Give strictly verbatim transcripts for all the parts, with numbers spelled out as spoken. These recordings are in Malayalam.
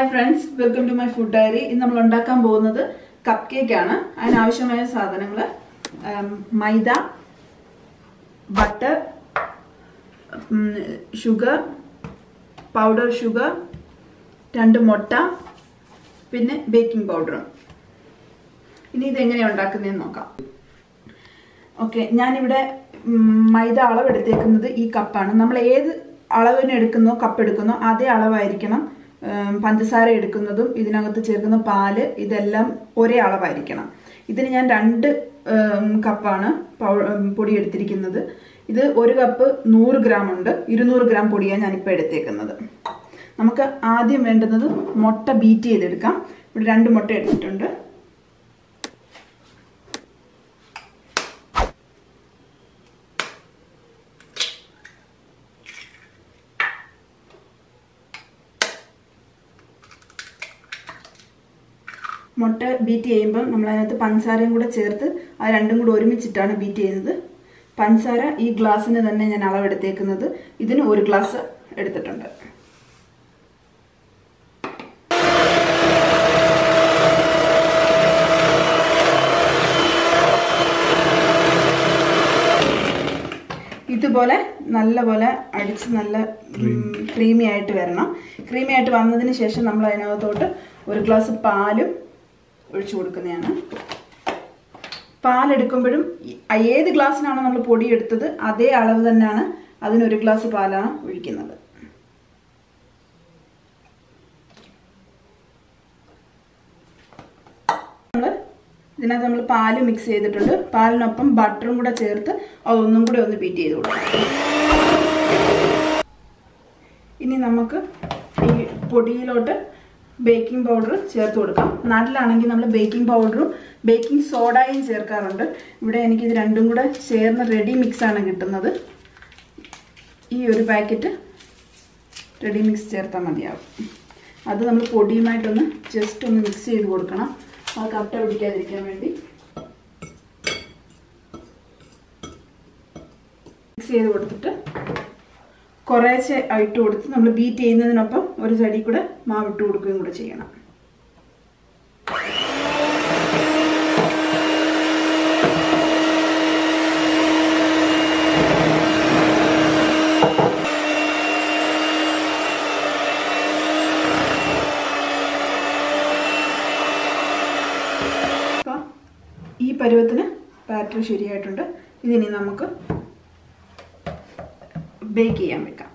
Hi friends, welcome to my food diary. In നമ്മൾ ഉണ്ടാക്കാൻ പോകുന്നത് cupcake ആണ്. അതിന് ആവശ്യമായ സാധനങ്ങൾ മൈദ, butter, sugar, powder sugar, രണ്ട് മുട്ട, പിന്നെ ബേക്കിംഗ് പൗഡർ. ഇനി ഇത് എങ്ങനെയാണ് ഉണ്ടാക്കുന്നതെന്ന് നോക്കാം. ഓക്കേ, ഞാൻ ഇവിടെ മൈദ അളവ് എടുത്തേക്കുന്നത് ഈ കപ്പാണ്. നമ്മൾ ഏത് അളവിന് എടുക്കുന്നോ കപ്പ് എടുക്കുന്നോ അതേ അളവായിരിക്കണം പഞ്ചസാര എടുക്കുന്നതും ഇതിനകത്ത് ചേർക്കുന്ന പാല് ഇതെല്ലാം ഒരേ അളവായിരിക്കണം. ഇതിന് ഞാൻ രണ്ട് കപ്പാണ് പൊടി എടുത്തിരിക്കുന്നത്. ഇത് ഒരു കപ്പ് നൂറ് ഗ്രാം ഉണ്ട്. ഇരുന്നൂറ് ഗ്രാം പൊടിയാണ് ഞാനിപ്പോൾ എടുത്തേക്കുന്നത്. നമുക്ക് ആദ്യം വേണ്ടുന്നത് മുട്ട ബീറ്റ് ചെയ്തെടുക്കാം. ഇവിടെ രണ്ട് മുട്ട എടുത്തിട്ടുണ്ട്. മുട്ട ബീറ്റ് ചെയ്യുമ്പോൾ നമ്മൾ അതിനകത്ത് പഞ്ചസാരയും കൂടെ ചേർത്ത് അത് രണ്ടും കൂടെ ഒരുമിച്ചിട്ടാണ് ബീറ്റ് ചെയ്യുന്നത്. പഞ്ചസാര ഈ ഗ്ലാസ്സിന് തന്നെ ഞാൻ അളവെടുത്തേക്കുന്നത്. ഇതിന് ഒരു ഗ്ലാസ് എടുത്തിട്ടുണ്ട്. ഇതുപോലെ നല്ലപോലെ അടിച്ച് നല്ല ക്രീമി ആയിട്ട് വരണം. ക്രീമി ആയിട്ട് വന്നതിന് ശേഷം നമ്മൾ അതിനകത്തോട്ട് ഒരു ഗ്ലാസ് പാലും ഒഴിച്ചു കൊടുക്കുന്നതാണ്. പാലെടുക്കുമ്പോഴും ഏത് ഗ്ലാസ്സിനാണോ നമ്മൾ പൊടി എടുത്തത് അതേ അളവ് തന്നെയാണ് അതിനൊരു ഗ്ലാസ് പാലാണ് ഒഴിക്കുന്നത്. നമ്മൾ ഇതിനകത്ത് നമ്മൾ പാല് മിക്സ് ചെയ്തിട്ടുണ്ട്. പാലിനൊപ്പം ബട്ടറും കൂടെ ചേർത്ത് അതൊന്നും കൂടെ ഒന്ന് ബീറ്റ് ചെയ്ത് കൊടുക്കാം. ഇനി നമുക്ക് ഈ പൊടിയിലോട്ട് ബേക്കിംഗ് പൗഡർ ചേർത്ത് കൊടുക്കാം. നാട്ടിലാണെങ്കിൽ നമ്മൾ ബേക്കിംഗ് പൗഡറും ബേക്കിംഗ് സോഡയും ചേർക്കാറുണ്ട്. ഇവിടെ എനിക്കിത് രണ്ടും കൂടെ ചേർന്ന് റെഡി മിക്സാണ് കിട്ടുന്നത്. ഈ ഒരു പാക്കറ്റ് റെഡി മിക്സ് ചേർത്താൽ മതിയാവും. അത് നമ്മൾ പൊടിയുമായിട്ടൊന്ന് ജസ്റ്റ് ഒന്ന് മിക്സ് ചെയ്ത് കൊടുക്കണം. അത് കട്ട പിടിക്കാതിരിക്കാൻ വേണ്ടി മിക്സ് ചെയ്ത് കൊടുത്തിട്ട് കുറേശ്ശെ ഇട്ട് കൊടുത്ത് നമ്മൾ ബീറ്റ് ചെയ്യുന്നതിനൊപ്പം ഒരു സൈഡിൽ കൂടെ മാവ് ഇട്ട് കൊടുക്കുകയും കൂടെ ചെയ്യണം. അപ്പം ഈ പരുവത്തിന് ബാറ്റർ ശരിയായിട്ടുണ്ട്. ഇതിനി നമുക്ക് ബേക്ക് ചെയ്യാൻ വെക്കാം.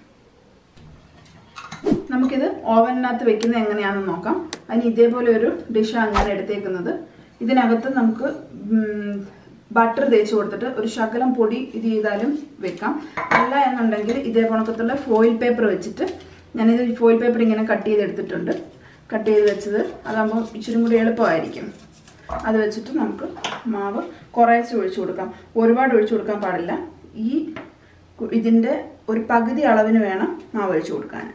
നമുക്കിത് ഓവനിനകത്ത് വെക്കുന്നത് എങ്ങനെയാണെന്ന് നോക്കാം. അതിന് ഇതേപോലെ ഒരു ഡിഷാണ് ഞാൻ എടുത്തേക്കുന്നത്. ഇതിനകത്ത് നമുക്ക് ബട്ടർ തേച്ച് കൊടുത്തിട്ട് ഒരു ശകലം പൊടി ഇത് ചെയ്താലും വെക്കാം. അല്ല എന്നുണ്ടെങ്കിൽ ഇതേ കണക്കത്തുള്ള ഫോയിൽ പേപ്പർ വെച്ചിട്ട് ഞാനിത് ഫോയിൽ പേപ്പർ ഇങ്ങനെ കട്ട് ചെയ്തെടുത്തിട്ടുണ്ട്. കട്ട് ചെയ്ത് വെച്ചത് അതാകുമ്പോൾ ഇച്ചിരി കൂടി എളുപ്പമായിരിക്കും. അത് വെച്ചിട്ട് നമുക്ക് മാവ് കുറേശ്ശെ ഒഴിച്ചു കൊടുക്കാം. ഒരുപാട് ഒഴിച്ചു കൊടുക്കാൻ പാടില്ല. ഈ ഇതിൻ്റെ ഒരു പകുതി അളവിന് വേണം മാവ് ഒഴിച്ചു കൊടുക്കാൻ.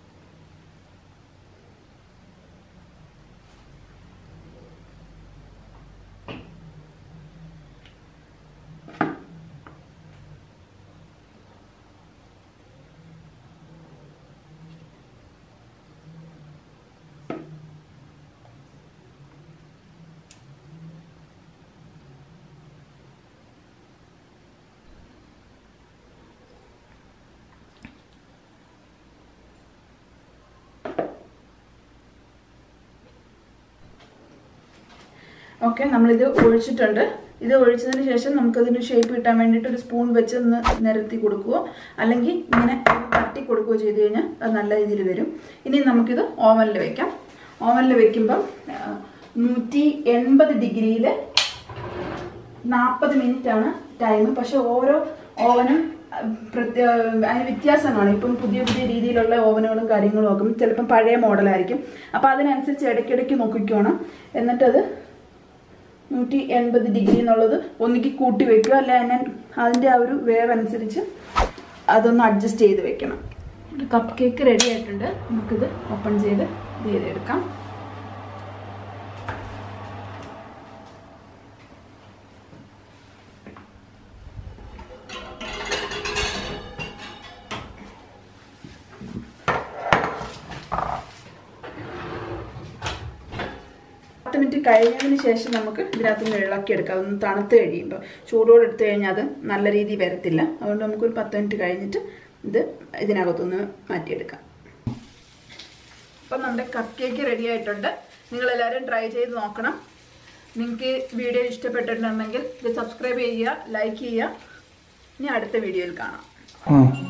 ഓക്കെ, നമ്മളിത് ഒഴിച്ചിട്ടുണ്ട്. ഇത് ഒഴിച്ചതിന് ശേഷം നമുക്കതിന് ഷേപ്പ് കിട്ടാൻ വേണ്ടിയിട്ട് ഒരു സ്പൂൺ വെച്ച് ഒന്ന് നിരത്തി കൊടുക്കുകയോ അല്ലെങ്കിൽ ഇങ്ങനെ തട്ടി കൊടുക്കുകയോ ചെയ്ത് കഴിഞ്ഞാൽ അത് നല്ല രീതിയിൽ വരും. ഇനി നമുക്കിത് ഓവനിൽ വെക്കാം. ഓവനിൽ വെക്കുമ്പം നൂറ്റി എൺപത് ഡിഗ്രിയിൽ നാൽപ്പത് മിനിറ്റ് ആണ് ടൈം. പക്ഷെ ഓരോ ഓവനും പ്രത്യേക അതിന് വ്യത്യാസമാണ്. ഇപ്പം പുതിയ പുതിയ രീതിയിലുള്ള ഓവനുകളും കാര്യങ്ങളും ഒക്കെ ചിലപ്പം പഴയ മോഡലായിരിക്കും. അപ്പം അതിനനുസരിച്ച് ഇടയ്ക്കിടയ്ക്ക് നോക്കിക്കോണം. എന്നിട്ടത് നൂറ്റി എൺപത് ഡിഗ്രി എന്നുള്ളത് ഒന്നിക്ക് കൂട്ടി വെക്കുക. അല്ല ഞാൻ അതിൻ്റെ ആ ഒരു വേവ് അനുസരിച്ച് അതൊന്ന് അഡ്ജസ്റ്റ് ചെയ്ത് വെക്കണം. കപ്പ് കേക്ക് റെഡി ആയിട്ടുണ്ട്. നമുക്കിത് ഓപ്പൺ ചെയ്ത് ഇത് ചെയ്തെടുക്കാം. മിനിറ്റ് കഴിഞ്ഞതിന് ശേഷം നമുക്ക് ഇതിനകത്ത് നിന്ന് ഇളക്കി എടുക്കാം. ഒന്ന് തണുത്ത് കഴിയുമ്പോൾ ചൂടോടെ എടുത്തു കഴിഞ്ഞാൽ അത് നല്ല രീതിയിൽ വരത്തില്ല. അതുകൊണ്ട് നമുക്കൊരു പത്ത് മിനിറ്റ് കഴിഞ്ഞിട്ട് ഇത് ഇതിനകത്തൊന്ന് മാറ്റിയെടുക്കാം. അപ്പം നമ്മുടെ കപ്പ് കേക്ക് റെഡി ആയിട്ടുണ്ട്. നിങ്ങളെല്ലാവരും ട്രൈ ചെയ്ത് നോക്കണം. നിങ്ങൾക്ക് വീഡിയോ ഇഷ്ടപ്പെട്ടിട്ടുണ്ടെങ്കിൽ ഇത് സബ്സ്ക്രൈബ് ചെയ്യുക, ലൈക്ക് ചെയ്യുക. ഇനി അടുത്ത വീഡിയോയിൽ കാണാം.